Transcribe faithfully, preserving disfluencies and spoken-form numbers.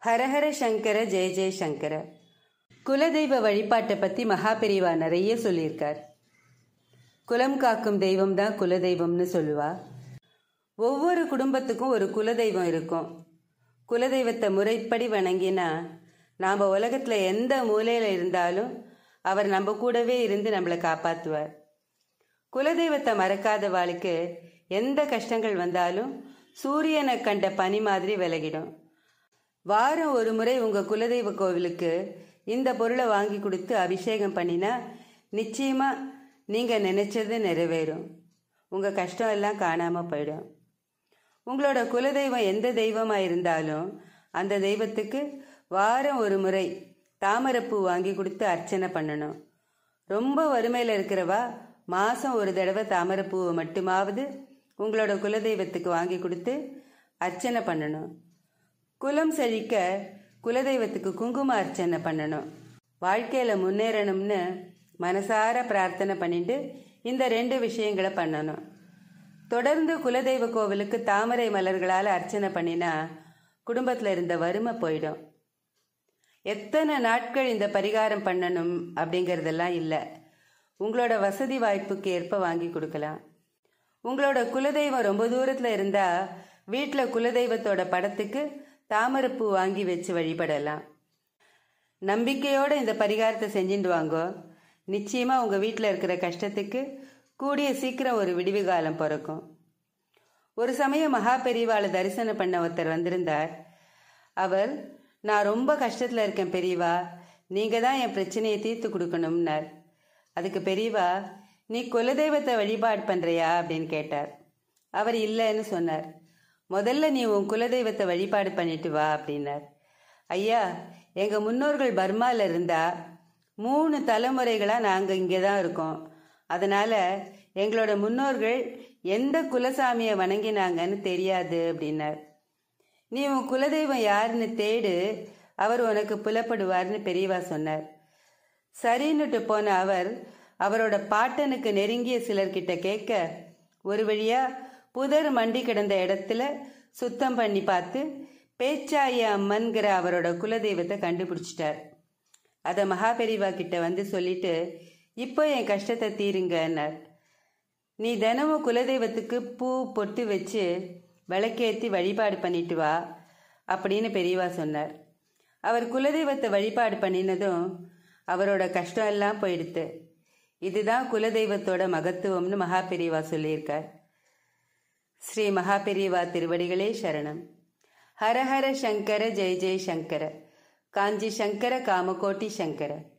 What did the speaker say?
ஹரஹர சங்கர ஜெய ஜெய சங்கர. குலதெய்வ வழிபாட்டை பற்றி மகாபெரிவா நிறைய சொல்லியிருக்கார். குலம் காக்கும் தெய்வம் தான் குலதெய்வம்னு சொல்லுவா. ஒவ்வொரு குடும்பத்துக்கும் ஒரு குலதெய்வம் இருக்கும். குலதெய்வத்தை முறைப்படி வணங்கினா நாம் உலகத்தில் எந்த மூலையில் இருந்தாலும் அவர் நம்ம கூடவே இருந்து நம்மளை காப்பாற்றுவார். குலதெய்வத்தை மறக்காத வாழ்க்கை எந்த கஷ்டங்கள் வந்தாலும் சூரியனை கண்ட பனி மாதிரி விலகிடும். வாரம் ஒரு முறை உங்கள் குலதெய்வ கோவிலுக்கு இந்த பொருளை வாங்கி கொடுத்து அபிஷேகம் பண்ணினா நிச்சயமாக நீங்கள் நினைச்சது நிறைவேறும். உங்கள் கஷ்டம் எல்லாம் காணாமல் போயிடும். உங்களோட குலதெய்வம் எந்த தெய்வமாக இருந்தாலும் அந்த தெய்வத்துக்கு வாரம் ஒரு முறை தாமரைப்பூ வாங்கி கொடுத்து அர்ச்சனை பண்ணணும். ரொம்ப வறுமையில் இருக்கிறவா மாதம் ஒரு தடவை தாமரைப்பூவை மட்டுமாவது உங்களோட குலதெய்வத்துக்கு வாங்கி கொடுத்து அர்ச்சனை பண்ணணும். குலம் செழிக்க குலதெய்வத்துக்கு குங்கும அர்ச்சனை பண்ணணும். வாழ்க்கையில் முன்னேறணும்னு மனசார பிரார்த்தனை பண்ணிட்டு இந்த ரெண்டு விஷயங்களை பண்ணணும். தொடர்ந்து குலதெய்வ கோவிலுக்கு தாமரை மலர்களால் அர்ச்சனை பண்ணினா குடும்பத்தில் இருந்த வறுமை போயிடும். எத்தனை நாட்கள் இந்த பரிகாரம் பண்ணணும் அப்படிங்கிறதெல்லாம் இல்லை. உங்களோட வசதி வாய்ப்புக்கு ஏற்ப வாங்கி கொடுக்கலாம். உங்களோட குலதெய்வம் ரொம்ப தூரத்தில் இருந்தால் வீட்டில் குலதெய்வத்தோட படத்துக்கு தாமரைப்பூ வாங்கி வச்சு வழிபடலாம். நம்பிக்கையோடு இந்த பரிகாரத்தை செஞ்சுட்டு வாங்கோ. நிச்சயமாக உங்கள் வீட்டில் இருக்கிற கஷ்டத்துக்கு கூடிய சீக்கிரம் ஒரு விடிவு காலம் பிறக்கும். ஒரு சமயம் மகாபெரிவாளை தரிசனம் பண்ண ஒருத்தர் வந்திருந்தார். அவர், நான் ரொம்ப கஷ்டத்தில் இருக்கேன் பெரியவா, நீங்கள் தான் என் பிரச்சனையை தீர்த்து கொடுக்கணும்னார். அதுக்கு பெரியவா, நீ குலதெய்வத்தை வழிபாடு பண்ணுறியா அப்படின்னு கேட்டார். அவர் இல்லைன்னு சொன்னார். முதல்ல நீ உன் குலதெய்வத்தை வழிபாடு பண்ணிட்டு வா அப்படின்னார். ஐயா, எங்கள் முன்னோர்கள் பர்மாவில் இருந்தா மூணு தலைமுறைகளாக நாங்கள் இங்கே தான் இருக்கோம். அதனால் எங்களோட முன்னோர்கள் எந்த குலசாமியை வணங்கினாங்கன்னு தெரியாது அப்படின்னார். நீ உன் குலதெய்வம் யாருன்னு தேடு, அவர் உனக்கு புலப்படுவார்னு பெரியவா சொன்னார். சரின்னுட்டு போன அவர் அவரோட பாட்டனுக்கு நெருங்கிய சிலர்கிட்ட கேட்க ஒரு வழியாக புதர் மண்டி கிடந்த இடத்துல சுத்தம் பண்ணி பார்த்து பேச்சாய அம்மன்கிற அவரோட குலதெய்வத்தை கண்டுபிடிச்சிட்டார். அதை மகாபெரிவா கிட்ட வந்து சொல்லிட்டு, இப்போ என் கஷ்டத்தை தீருங்கன்னார். நீ தினமும் குலதெய்வத்துக்கு பூ பொட்டு வச்சு விளக்கேற்றி வழிபாடு பண்ணிட்டு வா அப்படின்னு பெரியவா சொன்னார். அவர் குலதெய்வத்தை வழிபாடு பண்ணினதும் அவரோட கஷ்டம் எல்லாம் போயிடுத்து. இதுதான் குலதெய்வத்தோட மகத்துவம்னு மகாபெரிவா சொல்லியிருக்கார். ஸ்ரீ மகாபெரிவா திருவடிகளே சரணம். ஹரஹர சங்கர ஜெய ஜெய சங்கர. காஞ்சி சங்கர காமகோட்டி சங்கர.